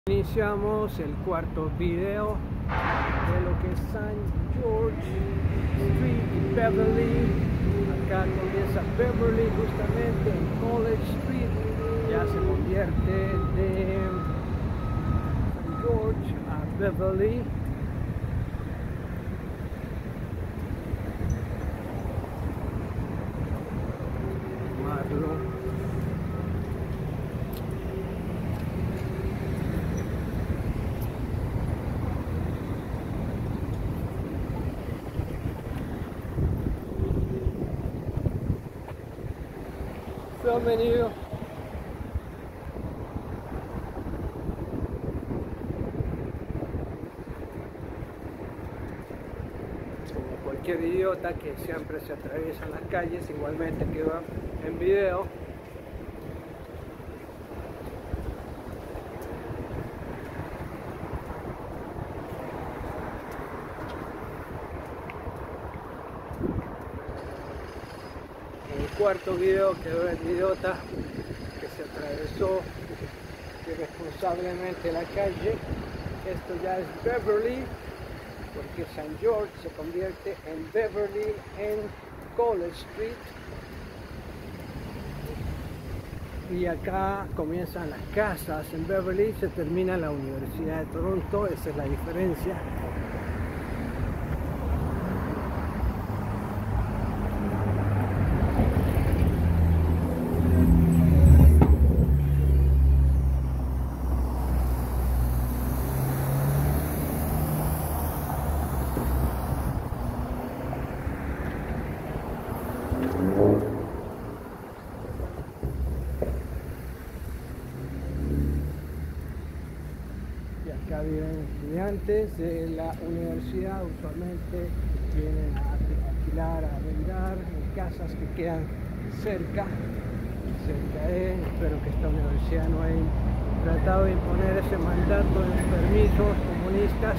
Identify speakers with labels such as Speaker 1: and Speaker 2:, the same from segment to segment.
Speaker 1: Iniciamos el cuarto video de lo que es St. George Street y Beverly. Acá comienza Beverly, justamente en College Street. Ya se convierte de St. George a Beverly. Marlo. Bienvenido. Como cualquier idiota que siempre se atraviesa en las calles, igualmente queda en video. Cuarto video quedó el idiota que se atravesó irresponsablemente la calle. Esto ya es Beverly, porque St. George se convierte en Beverly en College Street. Y acá comienzan las casas en Beverly, se termina la Universidad de Toronto, esa es la diferencia. Acá viven estudiantes de la universidad, usualmente vienen a alquilar, a arrendar en casas que quedan cerca de. Espero que esta universidad no haya tratado de imponer ese mandato de los permisos comunistas.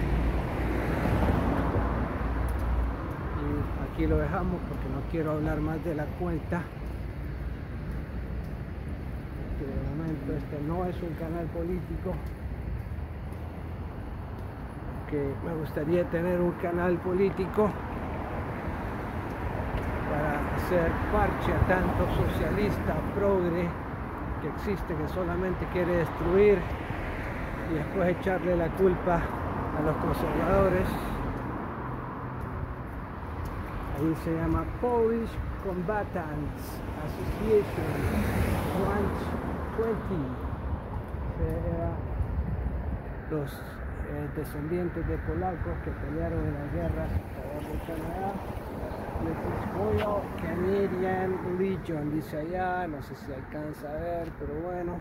Speaker 1: Y aquí lo dejamos porque no quiero hablar más de la cuenta. Que de momento este no es un canal político. Que me gustaría tener un canal político para hacer parche a tanto socialista, progre que existe, que solamente quiere destruir y después echarle la culpa a los conservadores. Ahí se llama Polish Combatants Association Branch 20. Los descendientes de polacos que pelearon en las guerras de Canadá. Royal Canadian Legion dice allá, no sé si alcanza a ver, pero bueno,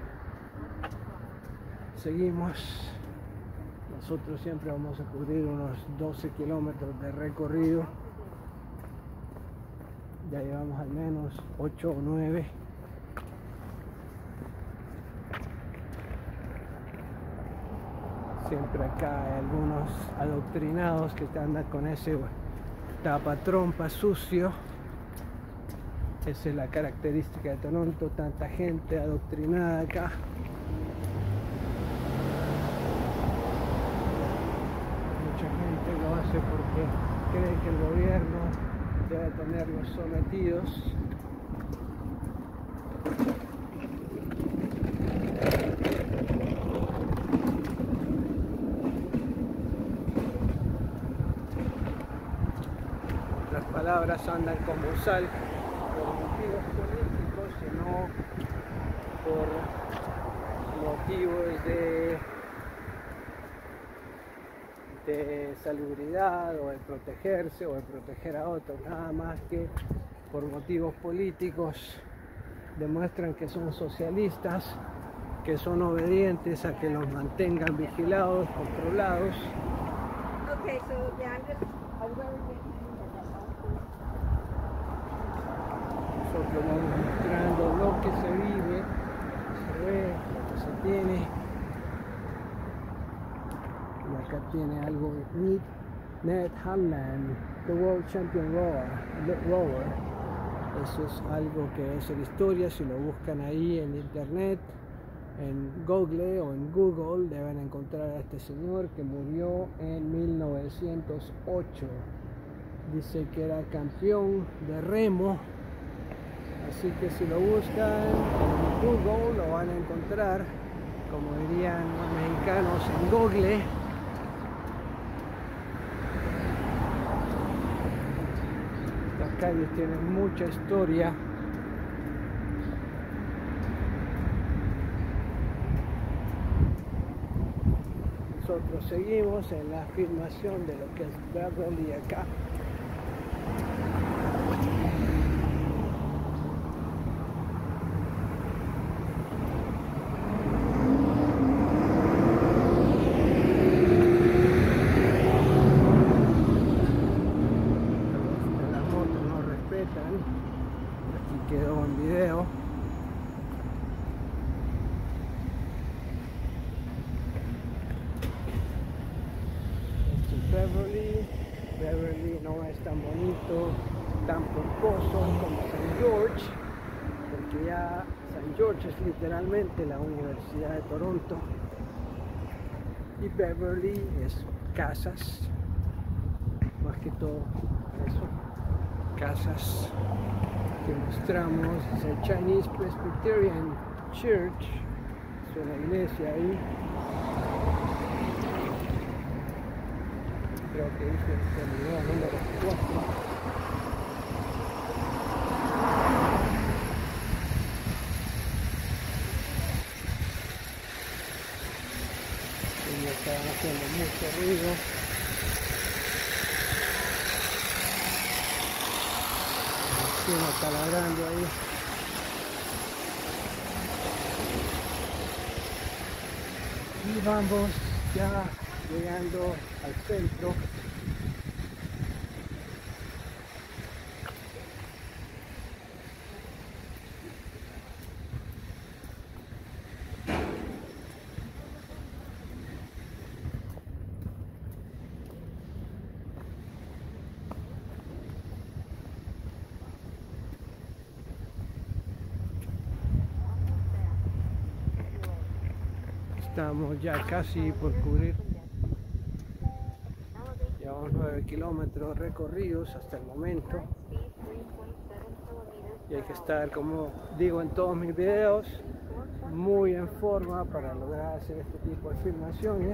Speaker 1: seguimos. Nosotros siempre vamos a cubrir unos 12 kilómetros de recorrido, ya llevamos al menos 8 o 9. Siempre acá hay algunos adoctrinados que andan con ese tapatrompa sucio. Esa es la característica de Toronto, tanta gente adoctrinada acá. Mucha gente lo hace porque cree que el gobierno debe tenerlos sometidos. Las palabras andan como sal por motivos políticos, sino por motivos de salubridad o de protegerse o de proteger a otros, nada más que por motivos políticos. Demuestran que son socialistas, que son obedientes a que los mantengan vigilados, controlados.
Speaker 2: Okay, so yeah,
Speaker 1: Nosotros vamos mostrando lo que se vive, se ve, lo que se tiene. Y acá tiene algo de Ned Hanlan, the World Champion Rower. Eso es algo que es la historia, si lo buscan ahí en internet, en Google o en Google deben encontrar a este señor que murió en 1908. Dice que era campeón de remo, así que si lo buscan en Google lo van a encontrar, como dirían los mexicanos, en Google. Estas calles tienen mucha historia. Nosotros seguimos en la filmación de lo que es Beverly acá. Las motos no respetan. Aquí quedó en video. Beverly no es tan bonito, tan pomposo como St. George, porque ya St. George es literalmente la Universidad de Toronto y Beverly es casas, más que todo eso, casas que mostramos. Es el Chinese Presbyterian Church, es una iglesia ahí. Creo que dice el video número 4. Y estaban haciendo mucho ruido. El vecino está ladrando ahí. Y vamos ya llegando al centro. Estamos ya casi por cubrir. Llevamos 9 kilómetros recorridos hasta el momento. Y hay que estar, como digo en todos mis videos, muy en forma para lograr hacer este tipo de filmaciones.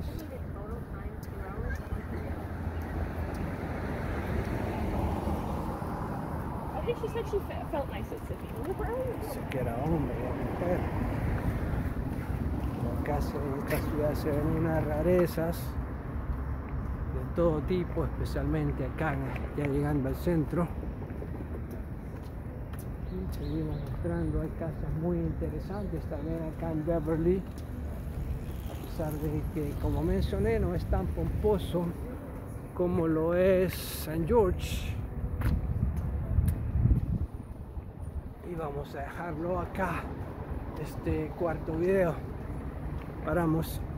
Speaker 1: Dice que era hombre y mujer. Acá en esta ciudad se ven unas rarezas de todo tipo, especialmente acá, ya llegando al centro. Y seguimos mostrando, hay casas muy interesantes también acá en Beverly, a pesar de que, como mencioné, no es tan pomposo como lo es St. George. Y vamos a dejarlo acá, este cuarto video. Paramos.